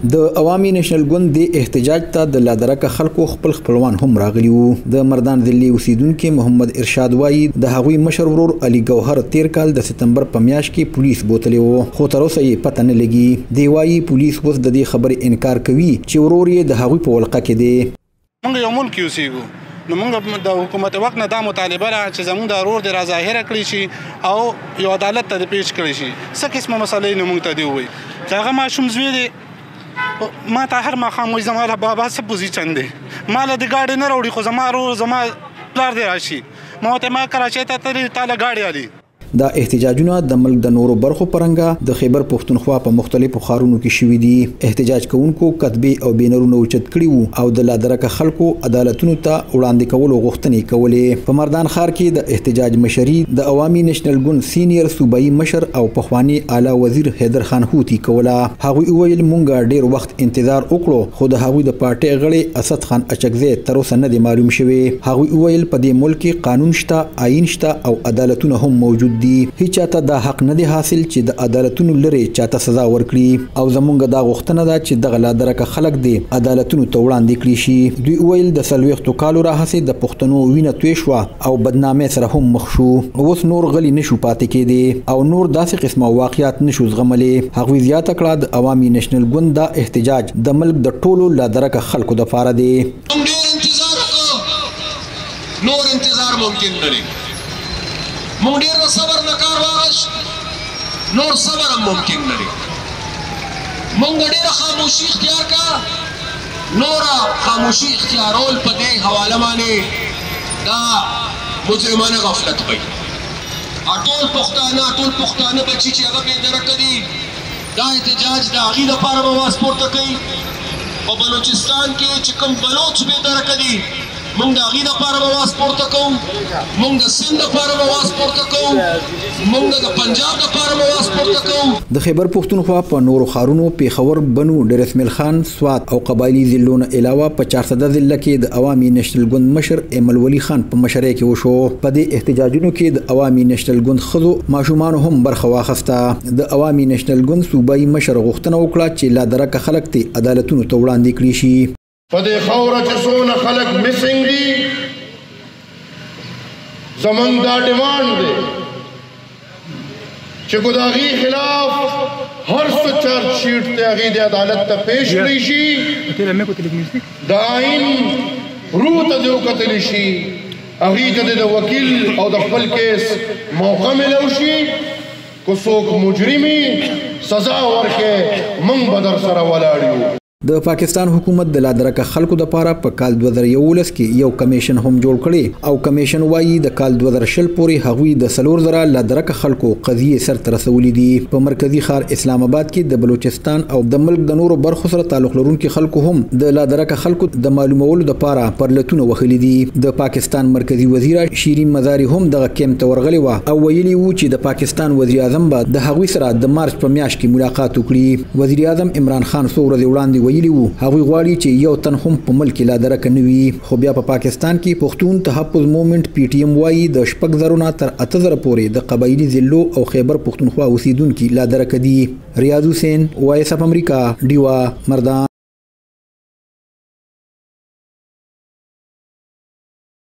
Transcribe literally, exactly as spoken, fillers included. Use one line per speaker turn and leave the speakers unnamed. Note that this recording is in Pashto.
د عوامي نېشنل ګوند د احتجاج ته د لادرکه خلکو خپل خپلوان هم راغلي وو. د مردان ذلي اوسیدونکو محمد ارشاد وایي د هغوی مشر ورور علي ګوهر تیر کال د سپتمبر په میاشت کې پولیس بوتلی وو، خو تر اوسه یې پته نه لګي. دی وایي پولیس اوس د دې خبرې انکار کوي چې ورور یې د هغوی په ولقه کې دی.
موږ یو ملک اوسېږو، نو موږ د حکومت وخت نه دا مطالبه ده چې زموږ د ورور د راظاهره کړی شي او یو عدالت ته پیش کړی شي. څه قسمه مسلې نو موږ ته دی ووایي چې هغه ماشوم زوی دی، ما ته هر ماښام وایي زما بابا څه پوزیشن دی، ما له د ګاډۍ نه راوړي، خو زما ورور زما پلار دی راشي، ما ورته ما کراچۍ ته تللي تا له ګاډۍ الي.
دا احتجاجونه د ملک د نورو برخو پرنګه د خیبر پښتونخوا په مختلفو ښارونو کې شوي دي. احتجاج کوونکو کتبې او بینرونه اوچت کړي وو او د لادرکه خلکو عدالتونو ته وړاندې کولو غوښتنې کولې. په مردان ښار کې د احتجاج مشري د عوامي نېشنل ګوند سینیر صوبایي مشر او پخوانی اعلی وزیر حیدر خان هوتي کوله. هغوی وویل مونږ ډیر وخت انتظار وکړو، خو د هغوی د پارټۍ غړي اسد خان اچکزی تر اوسه نه دی معلوم شوی. هغوی وویل په دې ملک کې قانون شته، آئین شته او عدالتونه هم موجود دي. هیڅ چاته دا حق نه دی حاصل چې د عدالتونو لري چاته سزا ورکړي، او زمونږ دا غوښتنه ده چې دغه لادرکه خلک دی عدالتونو ته وړاندې کړي شي. دوی ویل د څلوېښتو کالو راهیسې د پښتنو وینه توی شوه او بدنامۍ سره هم مخ شو، اوس نور غلی نشو پاتې کېدی او نور داسې قسمه واقعیات نشو زغملی. هغوی زیاته کړه د عوامي نېشنل ګوند دا احتجاج د ملک د ټولو لادرکه خلکو دپاره دی.
نور انتظار ممکن نه دی، مونږ ډېر د صبر نه کار واخیست، نور صبر هم ممکن نه دی. مونږ ډېره خاموشي اختیار کړه، نوره خاموشي اختیارول په دې حواله باندې دا مجرمانه غفلت کوي. ټول پښتانه ټول پښتانه بچي چې هغه بېدرکه دي، دا احتجاج د هغې لپاره به آواز پورته کوي. په بلوچستان کې چې کوم بلوچ بېدرکه دي، مونږ د هغې لپاره به آواز پورته کوو، مونږ د سند لپاره به آواز پورته کوو، مونږ د پنجاب لپاره به آواز پورته کوو.
د خیبر پښتونخوا په نورو ښارونو پیښور، بنو، ډیر اسماعیل خان، سوات او قبایلي ضلعو نه علاوه په چارسده ضلع کې د عوامي نېشنل ګوند مشر ایمل ولی خان په مشرۍ کې وشو. په دې احتجاجونو کې د عوامي نېشنل ګوند ښځو ماشومانو هم برخه واخیسته. د عوامي نېشنل ګوند صوبایي مشر غوښتنه وکړه چې لادرکه خلک ته عدالتونو ته وړاندې کړي شي.
په دې خاوره چې څونه خلک مسنګ دي، زمونږ دا ډیمانډ دی چې کو د هغې خلاف هر څه چارج شیټ دی هغې د عدالت ته پیش کړی شي، د آئین روح ته دې وکتلی شي، هغې ته د وکیل او د خپل کیس موقع ملو شي. که څوک مجرمي سزا ورکړي، موږ به در سره ولاړ یو.
د پاکستان حکومت د لادرکه خلکو دپاره په کال دوه زره یولس کې یو کمیشن هم جوړ کړی او کمیشن وایي د کال دوه زره شل پورې هغوی د څلور زره لادرکه خلکو قضیې سرته رسولي دي. په مرکزي ښار اسلام آباد کې د بلوچستان او د ملک د نورو برخو سره تعلق لرونکي خلکو هم د لادرکه خلکو د معلومولو دپاره پرلتونه وهلي دي. د پاکستان مرکزي وزیره شیرین مزاري هم دغه کیمپ ته ورغلې وه او ویلي وو چې د پاکستان وزیر اعظم به د هغوی سره د مارچ په میاشت کې ملاقات وکړي. وزیر اعظم عمران خان څو ورځې وړاندې ویلي وو هغوی غواړي چې یو تن هم په ملک کې لادرکه نه وي، خو بیا په پاکستان کې پښتون تحفظ مومنټ پی ټي ایم وایي د شپږ زرو نه تر اته زره پورې د قبایلي ضلعو او خیبر پښتونخوا اوسیدونکي لادرکه دي. ریاض حسین، وایس اف امریکا، ډیوا، مردان.